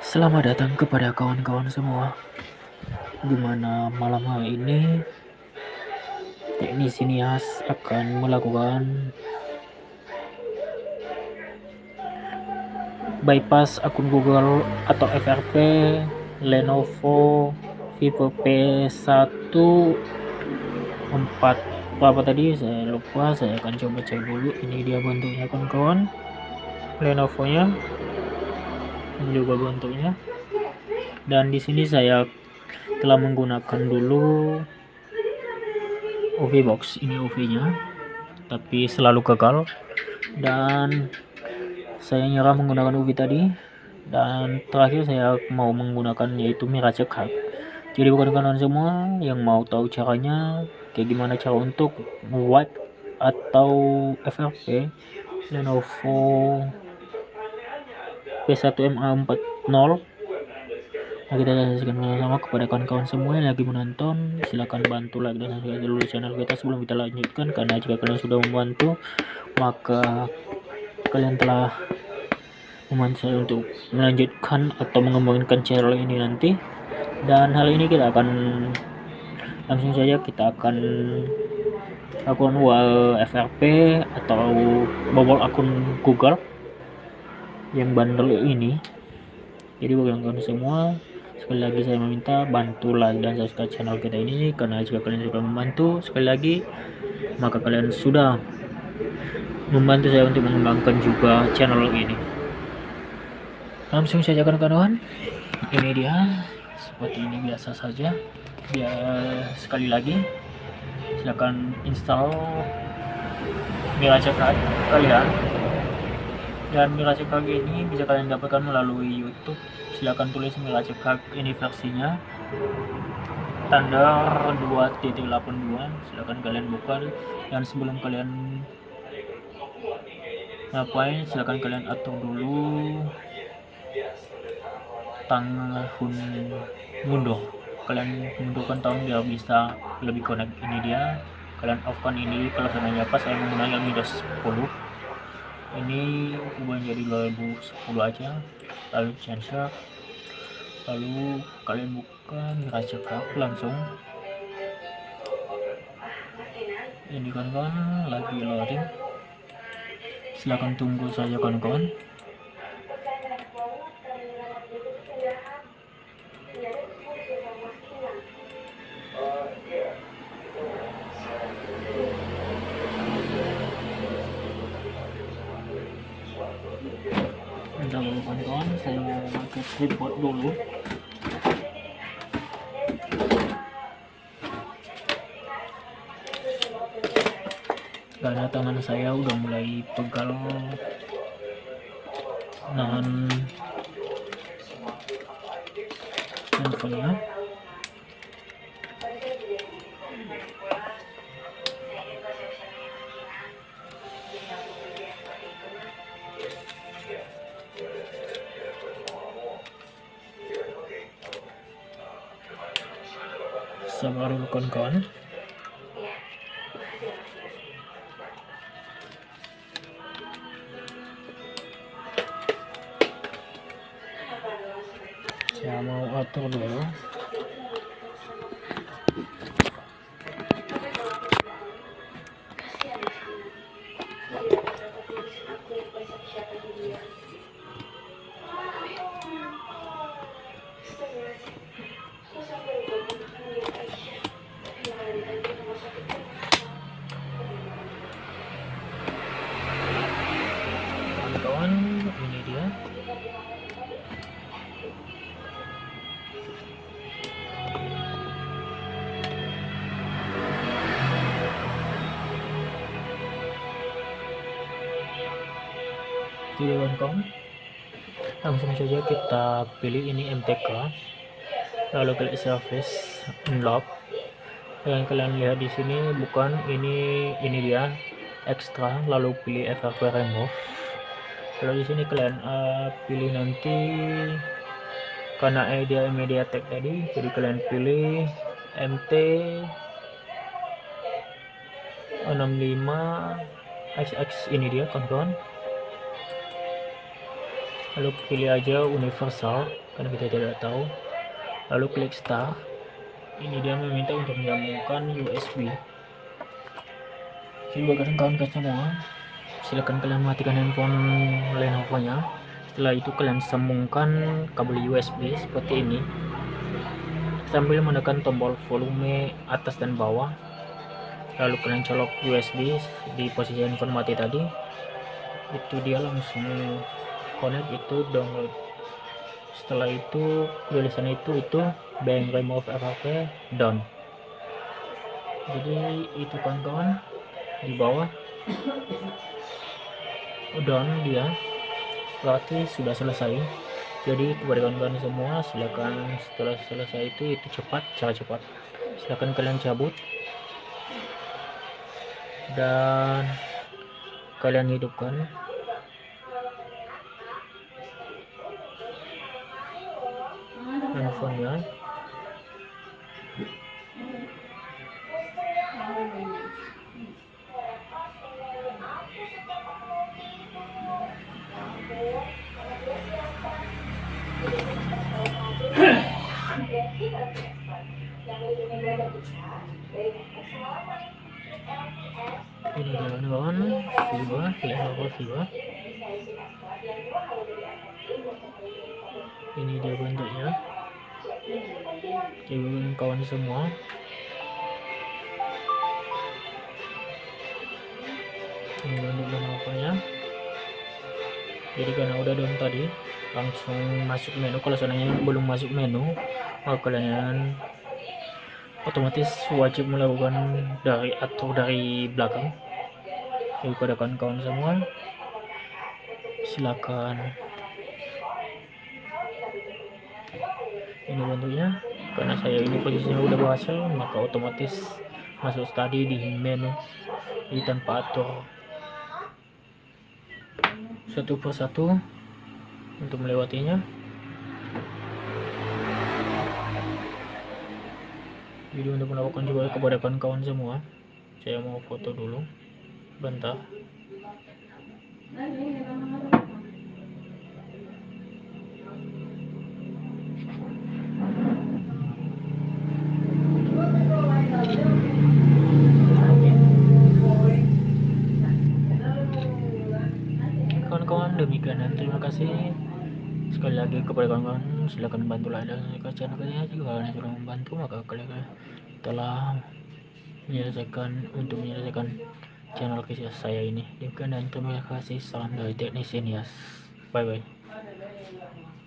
Selamat datang kepada kawan-kawan semua. Gimana malam hari ini teknisi Nias akan melakukan bypass akun Google atau FRP Lenovo Vivo P14 berapa tadi saya lupa. Saya akan coba cek dulu. Ini dia bentuknya kawan-kawan, Lenovo nya ini juga bentuknya. Dan di sini saya telah menggunakan dulu UV box. Ini UV nya tapi selalu gagal, dan saya nyerah menggunakan UV tadi. Dan terakhir saya mau menggunakan yaitu Mirage Card. Jadi bukan kawan semua yang mau tahu caranya, kayak gimana cara untuk wipe atau FRP Lenovo P1MA40. Nah, kita saksikan sama kepada kawan-kawan semua yang lagi menonton. Silahkan bantu like dan subscribe dulu channel kita sebelum kita lanjutkan, karena jika kalian sudah membantu maka kalian telah membantu saya untuk melanjutkan atau mengembangkan channel ini nanti. Dan hal ini kita akan langsung saja lakukan FRP atau bobol akun Google yang bandel ini. Jadi bagi kawan semua, sekali lagi saya meminta bantu like dan subscribe channel kita ini, karena jika kalian sudah membantu, sekali lagi maka kalian sudah membantu saya untuk mengembangkan juga channel ini. Langsung saja kawan-kawan, ini dia seperti ini biasa saja. Sekali lagi silakan install Mirage Card kalian, dan Mirage Card ini bisa kalian dapatkan melalui YouTube. Silakan tulis Mirage Card ini versinya standar 2.82. silakan kalian buka, dan sebelum kalian ngapain silakan kalian atur dulu tahun mundur. Kalian mundurkan tahun biar bisa lebih connect. Ini dia, kalian off kan ini. Kalau seandainya pas saya menggunakan Windows 10, ini ubah jadi 2010 aja, lalu cancel, lalu kalian buka Mirage Card langsung. Ini kawan-kawan lagi loading, silahkan tunggu saja kawan-kawan. Bentar dulu kawan-kawan, saya mau pakai tripod dulu. Karena tangan saya udah mulai pegal nahan handphonenya. Sabar dulu kawan-kawan. Saya mau atur dulu. Kawan-kawan, ini dia. Jadi kawan-kawan, langsung saja kita pilih ini MTK, lalu klik service unlock. Yang kalian lihat di sini bukan ini dia extra, lalu pilih FRP remove. Kalau di sini kalian pilih nanti, karena dia MediaTek tadi, jadi kalian pilih MT 65 XX. Ini dia kawan-kawan. lalu pilih aja universal karena kita tidak tahu, lalu klik start. Ini dia meminta untuk menyambungkan USB. Jadi bagi kawan-kawan semua, silakan kalian matikan handphone Lenovo nya. Setelah itu kalian sambungkan kabel USB seperti ini sambil menekan tombol volume atas dan bawah, lalu kalian colok USB di posisi handphone mati tadi. Itu dia langsung connect, itu download. Setelah itu tulisan itu bank remove FHP done. Jadi itu kawan-kawan, di bawah done dia, berarti sudah selesai. Jadi kepada kawan-kawan semua, silakan setelah selesai itu cara cepat, silakan kalian cabut dan kalian hidupkan. Handphonenya ini kawan-kawan, Lenovo Viva. Ini dia bentuknya. Jadi kawan semua, ini bentuk Lenovo nya. Jadi karena udah down tadi, langsung masuk menu. Kalau seandainya belum masuk menu, maka kalian otomatis wajib melakukan dari belakang. Jadi pada kawan-kawan semua, silakan. Ini bentuknya. Karena saya ini posisinya udah berhasil, maka otomatis masuk tadi di menu, jadi tanpa atur satu persatu untuk melewatinya. Jadi untuk melakukan juga kepada kawan-kawan semua, saya mau foto dulu bentar. Kawan-kawan, demikian dan terima kasih sekali lagi kepada kawan-kawan. Silakan bantu like dan subscribe channelnya. Jika kalian sudah membantu, maka kalian telah menyelesaikan channel kisah saya ini. Demikian dan terima kasih. Salam dari teknisian Yas. Bye bye.